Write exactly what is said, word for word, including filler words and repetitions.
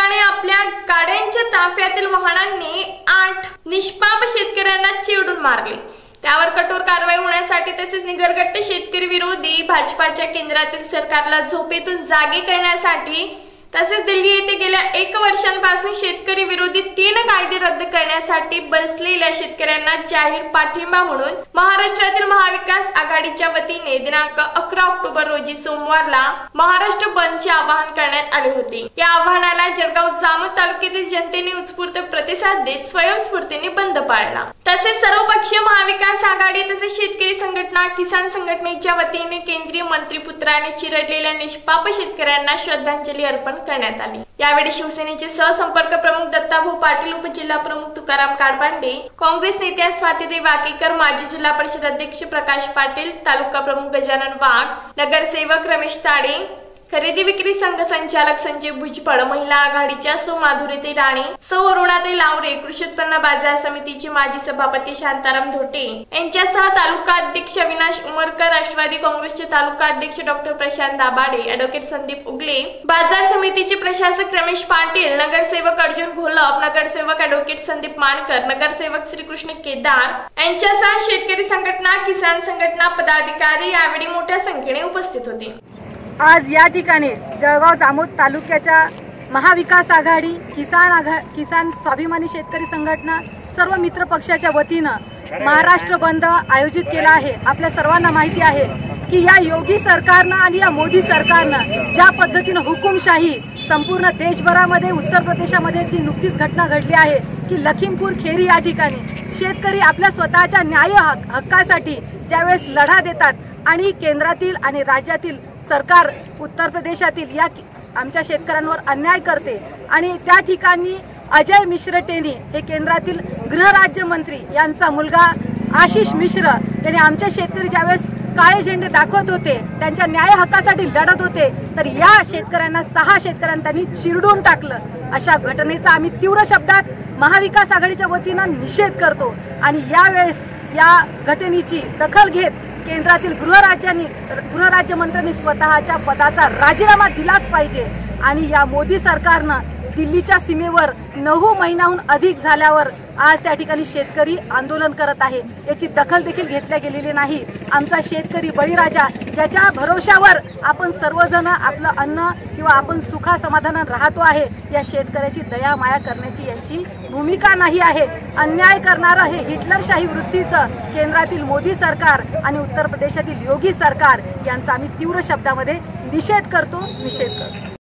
ठिकाणी आपल्या गाड्यांच्या ताफ्यातील वाहनांनी आठ निष्पाप शेतकऱ्यांना चिरडून मारले। त्यावर कठोर कारवाई होण्यासाठी तसेच निगरगट्ट शेतकरी विरोधी भाजपाच्या केंद्रातील सरकारला झोपेतून जागे करण्यासाठी तसेच दिल्ली येथे गेल्या एक वर्षांपासून शेतकरी विरोधी तीन कायदे रद्द करण्यासाठी बसलेल्या शेतकऱ्यांना जाहीर पाठिंबा म्हणून महाराष्ट्रातील महाविकास आघाडीच्या वतीने दिनांक अकरा ऑक्टोबर रोजी सोमवारला महाराष्ट्र बंदचे आवाहन करण्यात आले होते। या आवाहनाला जळगाव जामोद तालुक्यातील जनतेने उत्स्फूर्त प्रतिसाद देत स्वयंस्फूर्तीने बंद पाळला। तसेच सर्वपक्षीय महाविकास आघाडी तसेच शेतकरी संघटना किसान संघटनेच्या वतीने केंद्रीय मंत्रीपुत्राने चिरडलेल्या निष्पाप शेतकऱ्यांना श्रद्धांजली अर्पण करण्यात आली। यावेळी शिवसेनेचे सहसंपर्क प्रमुख दत्ताभाऊ पाटील, उपजिल्हा प्रमुख तुकाराम काळपांडे, काँग्रेस नेत्या स्वातीदेवी वाकेकर, माजी जिल्हा परिषद अध्यक्ष प्रकाश पाटील, तालुका प्रमुख गजानन वाघ, नगरसेवक रमेश ताडे, खरेदी विक्री संघ संचालक संजय भुजबळ, महिला आघाडीच्या सौ माधुरीताई राणे, सौ अरुणाताई लावरे, कृषी उत्पन्न बाजार समितीचे माजी सभापती शांताराम धोटे यांच्यासह तालुका अध्यक्ष अविनाश उमरकर, राष्ट्रवादी काँग्रेसचे तालुका अध्यक्ष डॉक्टर प्रशांत दाभाडे, ॲडव्होकेट संदीप उगले, बाजार समितीचे प्रशासक रमेश पाटील, नगरसेवक अर्जुन घोलप, नगरसेवक ॲडव्होकेट संदीप मानकर, नगरसेवक श्रीकृष्ण केदार यांच्यासह शेतकरी संघटना, किसान संघटना पदाधिकारी यावेळी मोठ्या संख्येने उपस्थित होते। आज या ठिकाणी जळगाव जामोद तालुक्याच्या महाविकास आघाडी, किसान आघा किसान स्वाभिमानी शेतकरी संघटना, सर्व मित्र पक्षाच्या वतीनं महाराष्ट्र बंद आयोजित केला आहे। आपल्या सर्वांना माहिती आहे की या योगी सरकारनं आणि या मोदी सरकारनं ज्या पद्धतीनं हुकुमशाही संपूर्ण देशभरामध्ये, उत्तर प्रदेशामध्ये जी नुकतीच घटना घडली आहे की लखीमपूर खेरी या ठिकाणी शेतकरी आपल्या स्वतःच्या न्याय हक्कासाठी ज्यावेळेस लढा देतात आणि केंद्रातील आणि राज्यातील सरकार उत्तर प्रदेशातील या आमच्या शेतकऱ्यांवर अन्याय करते आणि त्या ठिकाणी अजय मिश्र टेनी हे केंद्रातील गृहराज्यमंत्री यांचा मुलगा आशिष मिश्र यांनी आमच्या शेतकरी ज्यावेळेस काळे झेंडे दाखवत होते, त्यांच्या न्याय हक्कासाठी लढत होते, तर या शेतकऱ्यांना सहा शेतकऱ्यांना त्यांनी चिरडून टाकलं। अशा घटनेचा आम्ही तीव्र शब्दात महाविकास आघाडीच्या वतीनं निषेध करतो आणि यावेळेस या घटनेची दखल घेत केंद्रातील गृहराज्यांनी गृहराज्यमंत्र्यांनी स्वतःच्या पदाचा राजीनामा दिलाच पाहिजे आणि या मोदी सरकारनं दिल्लीच्या सीमेवर नऊ महिन्याहून अधिक झाल्यावर आज त्या ठिकाणी शेतकरी आंदोलन करत आहे, याची दखल देखील घेतल्या गेलेली नाही। आमचा शेतकरी बळीराजा ज्याच्या भरोशावर आपण सर्वजण आपलं अन्न किंवा आपण सुखा समाधानात राहतो आहे, या शेतकऱ्याची दया माया करण्याची यांची भूमिका नाही आहे। अन्याय करणारं हे हिटलरशाही वृत्तीचं केंद्रातील मोदी सरकार आणि उत्तर प्रदेशातील योगी सरकार यांचा आम्ही तीव्र शब्दामध्ये निषेध करतो निषेध करतो।